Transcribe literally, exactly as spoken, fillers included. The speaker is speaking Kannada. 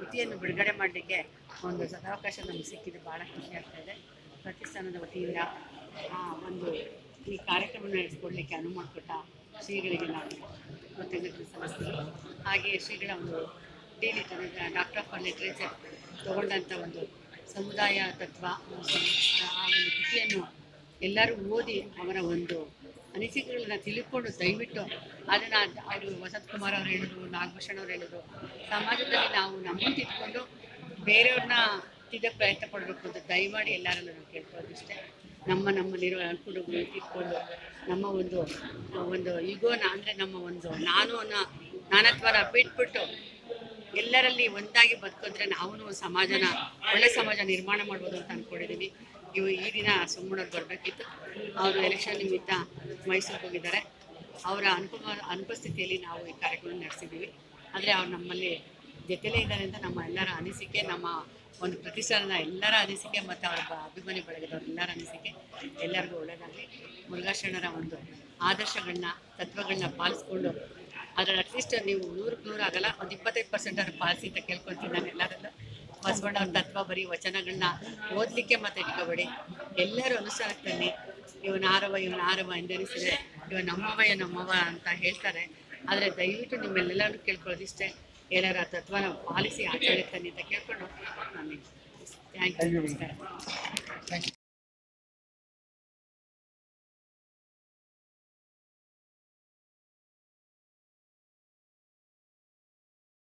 ಕೃತಿಯನ್ನು ಬಿಡುಗಡೆ ಮಾಡಲಿಕ್ಕೆ ಒಂದು ಸದಾವಕಾಶ ನಮಗೆ ಸಿಕ್ಕಿದ್ದು ಭಾಳ ಖುಷಿ ಆಗ್ತಾ ಇದೆ. ಪ್ರತಿಷ್ಠಾನದ ವತಿಯಿಂದ ಒಂದು ಈ ಕಾರ್ಯಕ್ರಮ ನಡೆಸ್ಕೊಡ್ಲಿಕ್ಕೆ ಅನುವು ಮಾಡಿಕೊಟ್ಟ ಶ್ರೀಗಳಿಗೆ ನಾವು ಕೃತಜ್ಞತೆ ಸಲ್ಲಿಸ್ತೀವಿ. ಹಾಗೆಯೇ ಶ್ರೀಗಳ ಒಂದು ಡಿ ಡಾಕ್ಟರ್ ಆಫ್ ಲಿಟ್ರೇಚರ್ ತಗೊಂಡಂಥ ಒಂದು ಸಮುದಾಯ ತತ್ವ ಆ ಒಂದು ಕೃತಿಯನ್ನು ಎಲ್ಲರೂ ಓದಿ ಅವರ ಒಂದು ಅನಿಸಿಕೆಗಳನ್ನ ತಿಳ್ಕೊಂಡು ದಯವಿಟ್ಟು ಅದನ್ನು ಅವರು ವಸಂತ್ ಕುಮಾರ್ ಅವ್ರು ಹೇಳಿದ್ರು, ನಾಗಭೂಷಣ್ ಅವ್ರು ಹೇಳಿದ್ರು, ಸಮಾಜದಲ್ಲಿ ನಾವು ನಮ್ಮನ್ನು ತಿದ್ಕೊಂಡು ಬೇರೆಯವ್ರನ್ನ ತಿದ್ದಕ್ಕೆ ಪ್ರಯತ್ನ ಪಡಬೇಕು ಅಂತ ದಯಮಾಡಿ ಎಲ್ಲರಲ್ಲೂ ನಾವು ಕೇಳ್ಕೊಳ್ಳೋದಿಷ್ಟೇ. ನಮ್ಮ ನಮ್ಮ ನಿರ್ ಅನುಕೂಲಗಳು ತಿಳ್ಕೊಂಡು ನಮ್ಮ ಒಂದು ಒಂದು ಈಗೋನ ಅಂದರೆ ನಮ್ಮ ಒಂದು ನಾನು ಅನ್ನೋ ನಾನತ್ವನ ಬಿಟ್ಬಿಟ್ಟು ಎಲ್ಲರಲ್ಲಿ ಒಂದಾಗಿ ಬದುಕಿದ್ರೆ ನಾವು ಸಮಾಜನ ಒಳ್ಳೆ ಸಮಾಜ ನಿರ್ಮಾಣ ಮಾಡ್ಬೋದು ಅಂತ ಅಂದ್ಕೊಂಡಿದ್ದೀನಿ. ಇವು ಈ ದಿನ ಸೋಮಣ್ಣವ್ರು ಬರಬೇಕಿತ್ತು, ಅವರು ಎಲೆಕ್ಷನ್ ನಿಮಿತ್ತ ಮೈಸೂರಿಗೆ ಹೋಗಿದ್ದಾರೆ. ಅವರ ಅನುಪಮ ಅನುಪಸ್ಥಿತಿಯಲ್ಲಿ ನಾವು ಈ ಕಾರ್ಯಕ್ರಮ ನಡೆಸಿದ್ದೀವಿ. ಆದರೆ ಅವ್ರು ನಮ್ಮಲ್ಲಿ ಜೊತೆಲೇ ಇದ್ದಾರೆ ಅಂತ ನಮ್ಮ ಎಲ್ಲರ ಅನಿಸಿಕೆ, ನಮ್ಮ ಒಂದು ಪ್ರತಿಷ್ಠಾನದ ಎಲ್ಲರ ಅನಿಸಿಕೆ ಮತ್ತು ಅವರ ಅಭಿಮಾನಿ ಬಳಗದವ್ರ ಎಲ್ಲರ ಅನಿಸಿಕೆ. ಎಲ್ಲರಿಗೂ ಒಳ್ಳೆಯದಾಗಲಿ. ಮುರುಘಾಶರಣರ ಒಂದು ಆದರ್ಶಗಳನ್ನ ತತ್ವಗಳನ್ನ ಪಾಲಿಸ್ಕೊಂಡು ಅದರ ಅಟ್ಲೀಸ್ಟ್ ನೀವು ನೂರಕ್ಕೆ ನೂರು ಆಗಲ್ಲ, ಒಂದು ಇಪ್ಪತ್ತೈದು ಪರ್ಸೆಂಟ್ ಅವ್ರು ಪಾಲಿಸಿ ಅಂತ ಕೇಳ್ಕೊತೀನಿ ನಾನು ಎಲ್ಲರಲ್ಲೂ. ಬಸವಣ್ಣವ್ರ ತತ್ವ ಬರೀ ವಚನಗಳನ್ನ ಓದಲಿಕ್ಕೆ ಮತ್ತೆ ಇಟ್ಕೋಬೇಡಿ, ಎಲ್ಲರೂ ಅನುಸರಣಕ್ಕೆ ತನ್ನಿ. ಇವನ ಆರವ ಇವನ ಆರವ ಎಂದೆನಿಸಿದೆ, ಇವ ನಮ್ಮವಯ್ಯ ನಮ್ಮವ ಅಂತ ಹೇಳ್ತಾರೆ. ಆದರೆ ದಯವಿಟ್ಟು ನಿಮ್ಮೆಲ್ಲರೂ ಕೇಳ್ಕೊಳ್ಳೋದಿಷ್ಟೇ, ಎಲ್ಲರ ತತ್ವನ ಪಾಲಿಸಿ ಆಚರಣೆ ತನ್ನಿ ಅಂತ ಕೇಳ್ಕೊಂಡು ನಾನು ಥ್ಯಾಂಕ್ ಯು. ನಮಸ್ಕಾರ.